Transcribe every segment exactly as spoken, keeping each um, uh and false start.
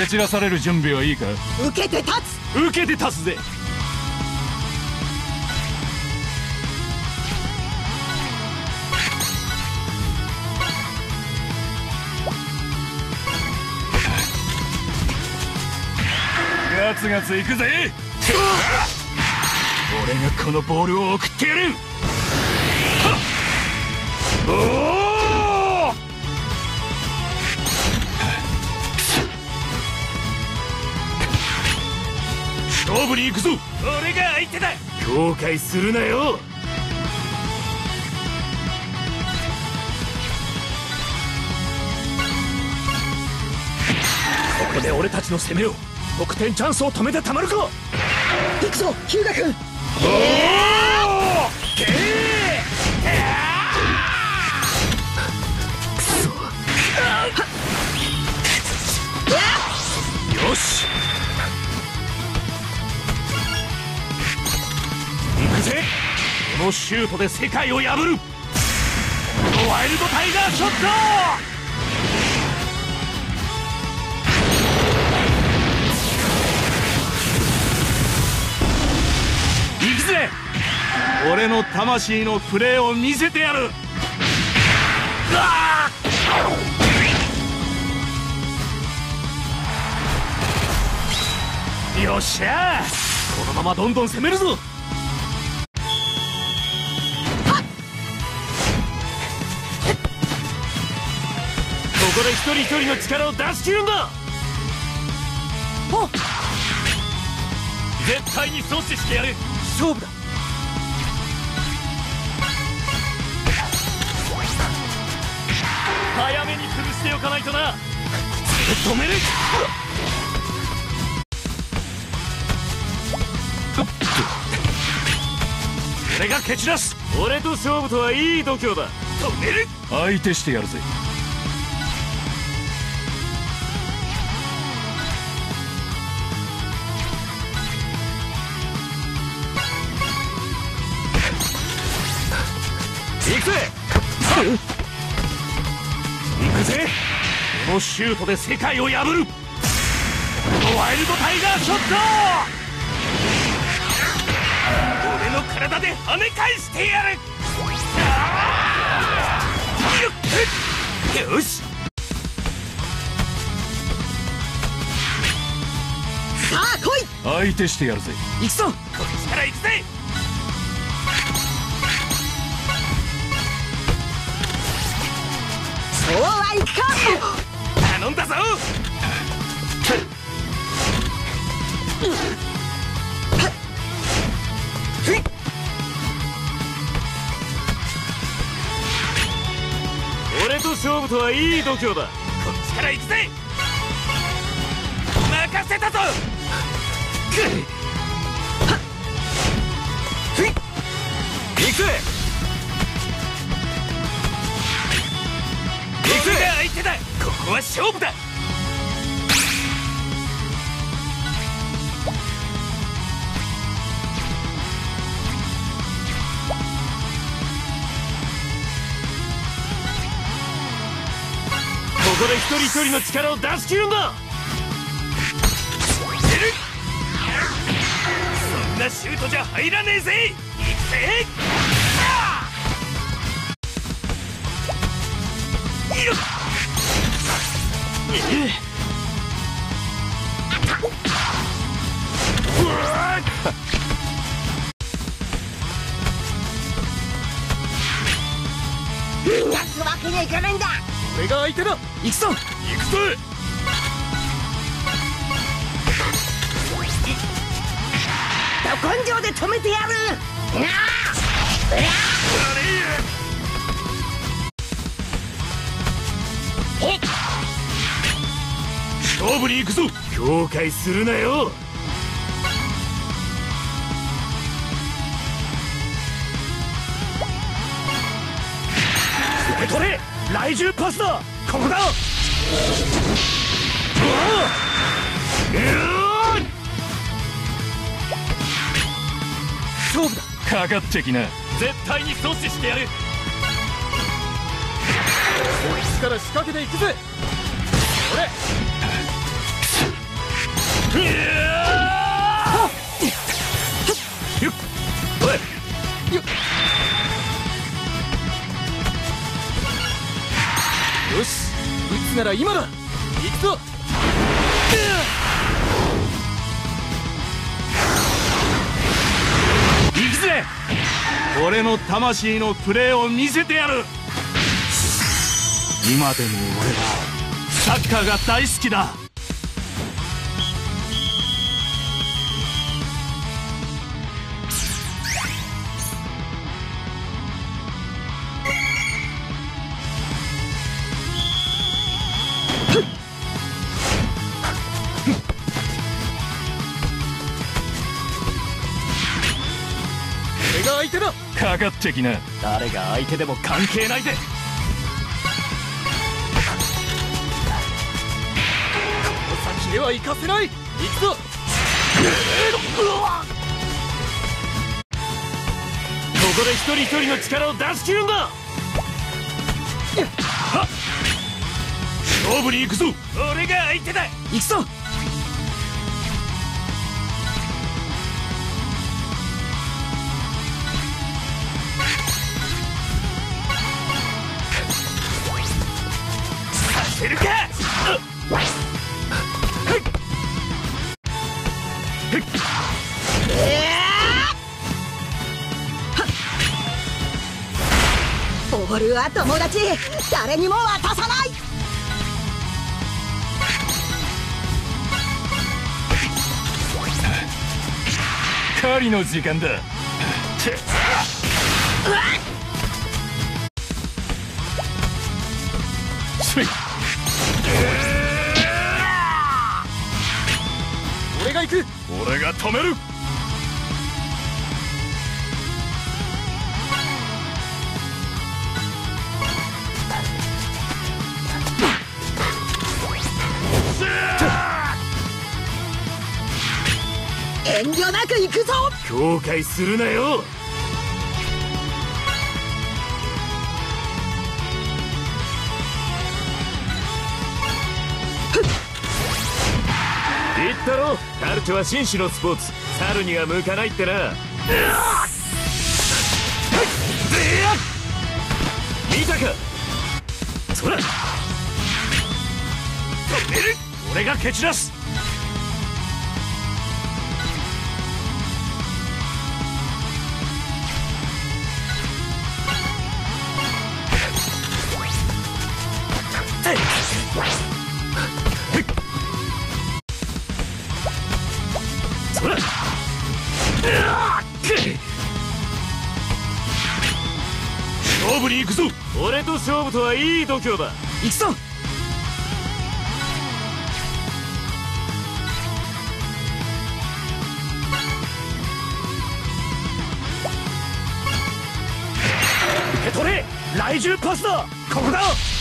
蹴散らされる準備はいいか。 受けて立つ。 受けて立つぜ。ガツガツいくぜ。俺がこのボールを送ってやる。おお、勝負に行くぞ。俺が相手だ。後悔するなよ。ここで俺たちの攻めを、得点チャンスを止めてたまるか。 行くぞ日向君。 おお、けくそ。よし、行くぜ。このシュートで世界を破る。このワイルドタイガーショット。行くぜ。俺の魂のプレーを見せてやる。よっしゃ、このままどんどん攻めるぞ。ここで一人一人の力を出し切るんだ。絶対に阻止してやる。勝負だ。早めに潰しておかないとな。止める。俺が蹴散らす。俺と勝負とはいい度胸だ。止める。相手してやるぜ。行くぜ。行くぜ。このシュートで世界を破る。このワイルドタイガーショット。俺の体で跳ね返してやる。よし、 さあ来い。 相手してやるぜ。 行くぞ。 こっちから行くぜ。 そうはいくか。 頼んだぞ。俺と勝負とはいい度胸だ。こっちから行くぜ。任せたぞ。行くぜ。俺が相手だ。ここは勝負だ。ここで一人一人の力を出し切るんだ。そんなシュートじゃ入らねえぜ。行くぜ。 逃がすわけにはいかないんだ。 俺が相手だ。行くぞ。行くぜ。 根性で止めてやる。なあ、 勝負に行くぞ。後悔するなよ。受け取れ。雷獣パスだ。ここだ。勝負だ。かかってきな。絶対に阻止してやる。こっちから仕掛けていくぜ。俺よし、撃つなら今だ。行くぞ。 行くぜ。俺の魂のプレーを見せてやる。今でも俺はサッカーが大好きだ。 俺が相手だ。 かかってきな。誰が相手でも関係ないぜ。 先では行かせない。行くぞ。ここで一人一人の力を出し切るんだ。勝負に行くぞ。俺が相手だ。 行くぞ。 させるか。 ボールは友達、誰にも渡さない。 狩りの時間だ。 俺が行く。 俺が止める。 遠慮なく行くぞ。 後悔するなよ。言ったろ、カルチョは紳士のスポーツ、猿には向かないってな。見たか。そら止める。俺が蹴散らす。そら勝負に行くぞ。俺と勝負とはいい度胸だ。 行くぞ。 受け取れ。来獣パスだ。ここだ。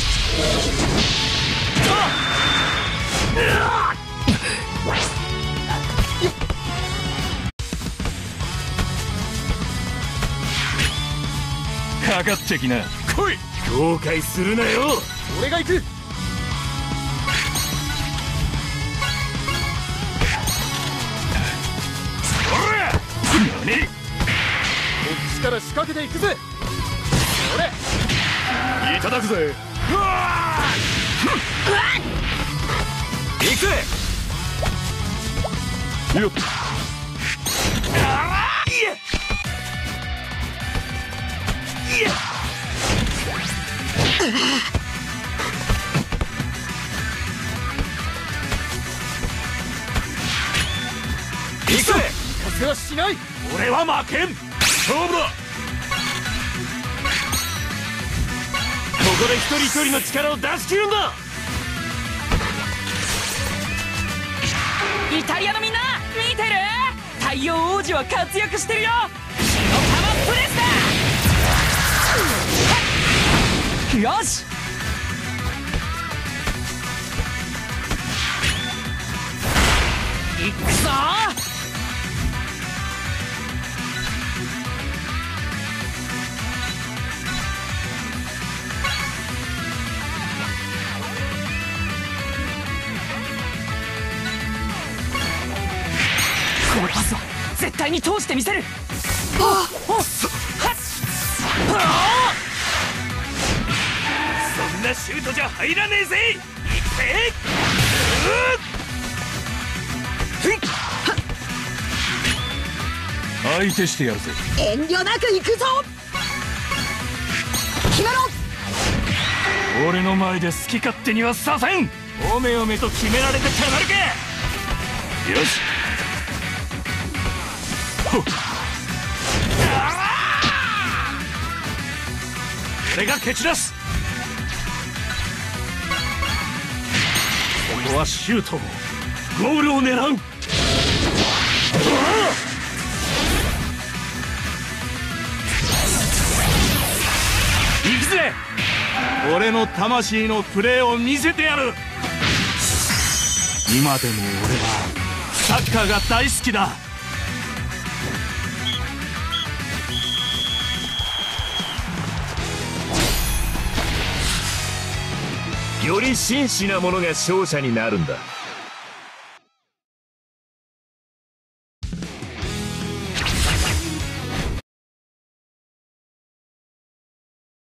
かかってきな。来い。後悔するなよ。 俺が行く。こ何？ っちから仕掛けていくぜ。俺いただくぜ。うわ行くぜ。よっ。あらいやいや。行くぜ。 風はしない。 俺は負けん。勝負だ。ここで一人一人の力を出し切るんだ。 イタリアのみんな見てる？太陽王子は活躍してるよ。血の玉プレスだ。よし。いくぞ。 対に通してみせる。 あおおはっはそんなシュートじゃ入らねえぜ。いって相手してやるぜ。 遠慮なく行くぞ。決めろ。 俺の前で好き勝手にはさせん。おめおめと決められてたまるか。よし。ほっ、俺が蹴散らす。今度はシュート、ゴールを狙う。行くぜ。俺の魂のプレーを見せてやる。今でも俺はサッカーが大好きだ。 より真摯な者が勝者になるんだ。